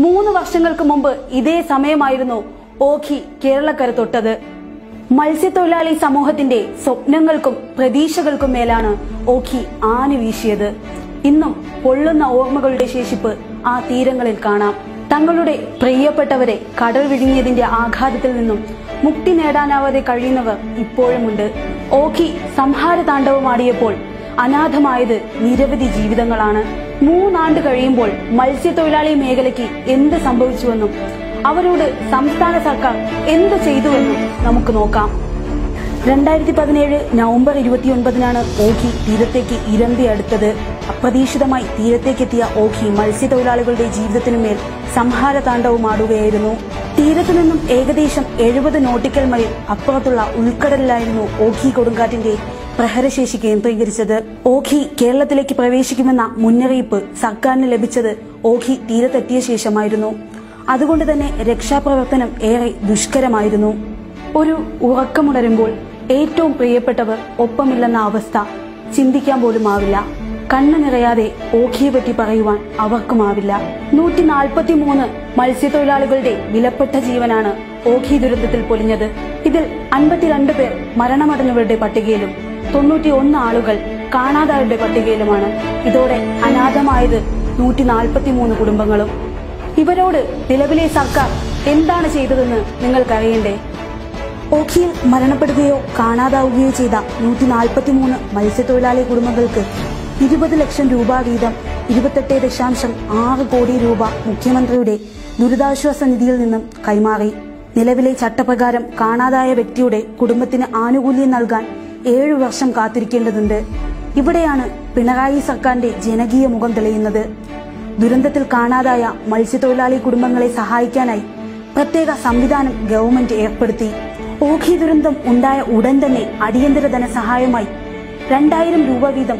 3 വർഷങ്ങൾക്ക് മുമ്പ് ഇതേ സമയമായിരുന്നു ഓഖി കേരളക്കര തൊട്ടത്. മത്സ്യത്തൊഴിലാളി സമൂഹത്തിന്റെ സ്വപ്നങ്ങൾക്കും പ്രതീക്ഷകൾക്കും മേലാണ് ഓഖി ആഞ്ഞു വീശിയത്. ഇന്നും പൊള്ളുന്ന ഓർമ്മകളുടെ ശേഷിപ്പ് ആ തീരങ്ങളിൽ കാണാം. തങ്ങളുടെ പ്രിയപ്പെട്ടവരെ കടൽ വിഴുങ്ങിയതിന്റെ ആഘാതത്തിൽ നിന്നും മുക്തി നേടാനാവാതെ കഴിയുന്നവർ ഇപ്പോഴുമുണ്ട്. ഓഖി സംഹാര താണ്ഡവമാടിയപ്പോൾ അനാഥമായത് നിരവധി ജീവിതങ്ങളാണ്. 3 ആണ്ട് കഴിയുമ്പോൾ മത്സ്യത്തൊഴിലാളി മേഖലയ്ക്ക് എന്ത് സംഭവിച്ചുവെന്നും അവരോട് സംസ്ഥാന സർക്കാർ എന്ത് ചെയ്തുവെന്നും നമുക്ക് നോക്കാം. 2017 നവംബർ 29-നാണ് ഓഖി തീരത്തേക്ക് ഇരമ്പി അടുത്തത്. അപ്രതീക്ഷിതമായി തീരത്തേക്കെത്തിയ ഓഖി മത്സ്യത്തൊഴിലാളികളുടെ ജീവിതത്തിനുമേൽ സംഹാര താണ്ഡവമാടുകയായിരുന്നു. തീരത്തു നിന്നും ഏകദേശം 70 നോട്ടിക്കൽ മൈൽ അപ്പുറത്തുള്ള ഉൾക്കടലിലായിരുന്നു ഓഖി കൊടുങ്കാറ്റിന്റെ പ്രഹരശേഷി കേന്ദ്രീകരിച്ചത്. ഓഖി കേരളത്തിലേക്ക് പ്രവേശിക്കുമെന്ന മുന്നറിയിപ്പ് സർക്കാരിന് ലഭിച്ചത് ഓഖി തീരത്തെത്തിയ ശേഷമായിരുന്നു. അതുകൊണ്ട് തന്നെ രക്ഷാപ്രവർത്തനം ഏറെ ദുഷ്കരമായിരുന്നു. ഒരു ഉറക്കമുണരുമ്പോൾ ഏറ്റവും പ്രിയപ്പെട്ടവർ ഒപ്പമില്ലെന്ന അവസ്ഥ ചിന്തിക്കാൻ പോലും ആവില്ല. കണ്ണു നിറയാതെ ഓഖിയെ പറ്റി പറയുവാൻ അവർക്കുമാവില്ല. 143 മത്സ്യത്തൊഴിലാളികളുടെ വിലപ്പെട്ട ജീവനാണ് ഓഖി ദുരന്തത്തിൽ പൊലിഞ്ഞത്. ഇതിൽ 52 പേർ മരണമടഞ്ഞവരുടെ പട്ടികയിലും 91 ആളുകൾ കാണാതായവരുടെ പട്ടികയിലുമാണ്. ഇതോടെ അനാഥമായത് 143 കുടുംബങ്ങളും. ഇവരോട് നിലവിലെ സർക്കാർ എന്താണ് ചെയ്തതെന്ന് നിങ്ങൾക്കറിയണ്ടേ? ഓഖിയിൽ മരണപ്പെടുകയോ കാണാതാവുകയോ ചെയ്ത 143 മത്സ്യത്തൊഴിലാളി കുടുംബങ്ങൾക്ക് 20 ലക്ഷം രൂപ വീതം 28.6 കോടി രൂപ മുഖ്യമന്ത്രിയുടെ ദുരിതാശ്വാസ നിധിയിൽ നിന്നും കൈമാറി. നിലവിലെ ചട്ടപ്രകാരം കാണാതായ വ്യക്തിയുടെ കുടുംബത്തിന് ആനുകൂല്യം നൽകാൻ 7 വർഷം കാത്തിരിക്കേണ്ടതുണ്ട്. ഇവിടെയാണ് പിണറായി സർക്കാരിന്റെ ജനകീയ മുഖം തെളിയുന്നത്. ദുരന്തത്തിൽ കാണാതായ മത്സ്യത്തൊഴിലാളി കുടുംബങ്ങളെ സഹായിക്കാനായി പ്രത്യേക സംവിധാനം ഗവൺമെന്റ് ഏർപ്പെടുത്തി. ഓഖി ദുരന്തം ഉണ്ടായ ഉടൻ തന്നെ അടിയന്തര ധനസഹായമായി 2000 രൂപ വീതം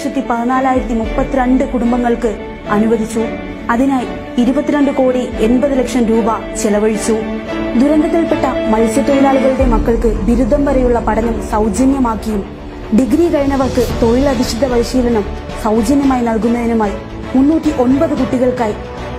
1,14,032 കുടുംബങ്ങൾക്ക് അനുവദിച്ചു. അതിനായി 22 കോടി 80 ലക്ഷം രൂപ ചെലവഴിച്ചു. ദുരന്തത്തിൽപ്പെട്ട മത്സ്യത്തൊഴിലാളികളുടെ മക്കൾക്ക് ബിരുദം വരെയുള്ള പഠനം സൗജന്യമാക്കിയും ഡിഗ്രി കഴിഞ്ഞവർക്ക് തൊഴിലധിഷ്ഠിത പരിശീലനം സൗജന്യമായി നൽകുന്നതിനുമായി 309 കുട്ടികൾക്കായി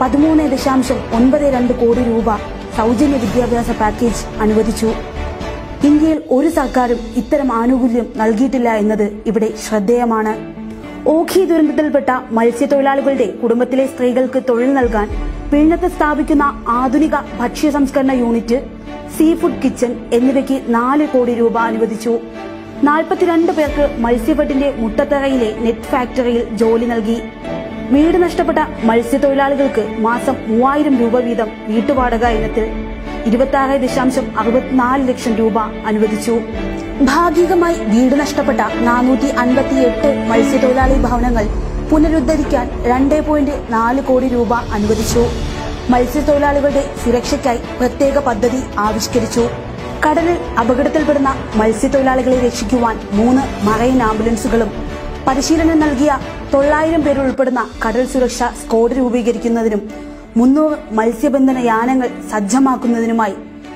13.92 കോടി രൂപ സൗജന്യ വിദ്യാഭ്യാസ പാക്കേജ് അനുവദിച്ചു. ഇന്ത്യയിൽ ഒരു സർക്കാരും ഇത്തരം ആനുകൂല്യം നൽകിയിട്ടില്ല എന്നത് ഇവിടെ ശ്രദ്ധേയമാണ്. ഓഖി ദുരന്തത്തിൽപ്പെട്ട മത്സ്യത്തൊഴിലാളികളുടെ കുടുംബത്തിലെ സ്ത്രീകൾക്ക് തൊഴിൽ നൽകാൻ വിഴിഞ്ഞത്ത് സ്ഥാപിക്കുന്ന ആധുനിക ഭക്ഷ്യ സംസ്കരണ യൂണിറ്റ്, സീ ഫുഡ് കിച്ചൺ എന്നിവയ്ക്ക് 4 കോടി രൂപ അനുവദിച്ചു. 42 പേർക്ക് മത്സ്യഫെഡിന്റെ മുട്ടത്തറയിലെ നെറ്റ് ഫാക്ടറിയിൽ ജോലി നൽകി. വീട് നഷ്ടപ്പെട്ട മത്സ്യത്തൊഴിലാളികൾക്ക് മാസം 3000 രൂപ വീതം വീട്ടുവാടക ഇനത്തിൽ 26.64 ലക്ഷം രൂപ അനുവദിച്ചു. ഭാഗികമായി വീട് നഷ്ടപ്പെട്ട 458 മത്സ്യത്തൊഴിലാളി ഭവനങ്ങൾ പുനരുദ്ധരിക്കാൻ 2.4 കോടി രൂപ അനുവദിച്ചു. മത്സ്യത്തൊഴിലാളികളുടെ സുരക്ഷയ്ക്കായി പ്രത്യേക പദ്ധതി ആവിഷ്കരിച്ചു. കടലിൽ അപകടത്തിൽപ്പെടുന്ന മത്സ്യത്തൊഴിലാളികളെ രക്ഷിക്കുവാൻ 3 മറൈൻ ആംബുലൻസുകളും പരിശീലനം നൽകിയ 900 പേർ ഉൾപ്പെടുന്ന കടൽ സുരക്ഷാ സ്ക്വാഡ് രൂപീകരിക്കുന്നതിനും 300 മത്സ്യബന്ധന യാനങ്ങൾ സജ്ജമാക്കുന്നതിനുമായി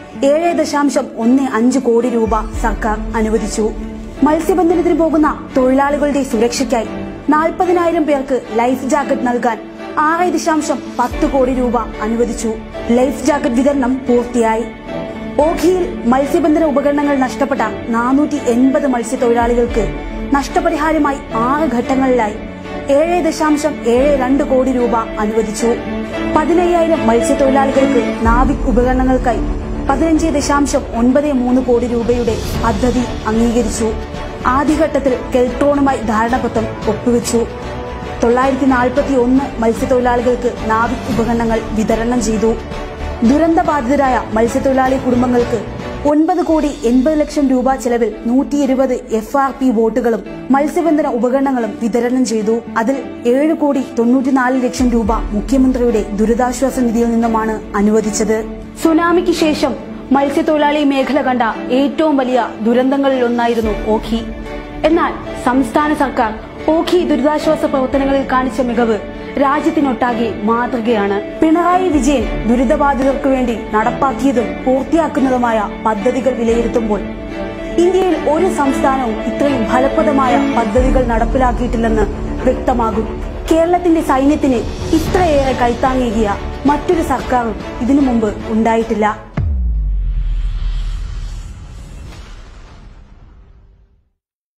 7.15 കോടി രൂപ സർക്കാർ അനുവദിച്ചു. മത്സ്യബന്ധനത്തിന് പോകുന്ന തൊഴിലാളികളുടെ സുരക്ഷയ്ക്കായി 40,000 പേർക്ക് ലൈഫ് ജാക്കറ്റ് നൽകാൻ 6.10 കോടി രൂപ അനുവദിച്ചു. ലൈഫ് ജാക്കറ്റ് വിതരണം പൂർത്തിയായി. ഓഖിയിൽ മത്സ്യബന്ധന ഉപകരണങ്ങൾ നഷ്ടപ്പെട്ട 480 മത്സ്യത്തൊഴിലാളികൾക്ക് നഷ്ടപരിഹാരമായി 6 ഘട്ടങ്ങളിലായി 7.72 കോടി രൂപ അനുവദിച്ചു. 15,000 മത്സ്യത്തൊഴിലാളികൾക്ക് നാവിക് ഉപകരണങ്ങൾക്കായി 15.93 കോടി രൂപയുടെ പദ്ധതി അംഗീകരിച്ചു. ആദ്യഘട്ടത്തിൽ കെൽട്രോണുമായി ധാരണാപത്രം ഒപ്പുവെച്ചു. 941 മത്സ്യത്തൊഴിലാളികൾക്ക് നാവിക് ഉപകരണങ്ങൾ വിതരണം ചെയ്തു. ദുരന്തബാധിതരായ മത്സ്യത്തൊഴിലാളി കുടുംബങ്ങൾക്ക് 9 കോടി 80 ലക്ഷം രൂപ ചെലവിൽ 120 FRP ബോട്ടുകളും മത്സ്യബന്ധന ഉപകരണങ്ങളും വിതരണം ചെയ്തു. അതിൽ 7 കോടി 94 ലക്ഷം രൂപ മുഖ്യമന്ത്രിയുടെ ദുരിതാശ്വാസ നിധിയിൽ നിന്നുമാണ് അനുവദിച്ചത്. സുനാമിക്ക് ശേഷം മത്സ്യത്തൊഴിലാളി മേഖല കണ്ട ഏറ്റവും വലിയ ദുരന്തങ്ങളിലൊന്നായിരുന്നു ഓഖി. എന്നാൽ സംസ്ഥാന സർക്കാർ ഓഖി ദുരിതാശ്വാസ പ്രവർത്തനങ്ങളിൽ കാണിച്ച മികവ് രാജ്യത്തിനൊട്ടാകെ മാതൃകയാണ്. പിണറായി വിജയൻ ദുരിതബാധിതർക്കു വേണ്ടി നടപ്പാക്കിയതും പൂർത്തിയാക്കുന്നതുമായ പദ്ധതികൾ വിലയിരുത്തുമ്പോൾ ഇന്ത്യയിൽ ഒരു സംസ്ഥാനവും ഇത്രയും ഫലപ്രദമായ പദ്ധതികൾ നടപ്പിലാക്കിയിട്ടില്ലെന്ന് വ്യക്തമാകും. കേരളത്തിന്റെ സൈന്യത്തിന് ഇത്രയേറെ കൈത്താങ്ങേകിയ മറ്റൊരു സർക്കാരും ഇതിനു മുമ്പ് ഉണ്ടായിട്ടില്ല.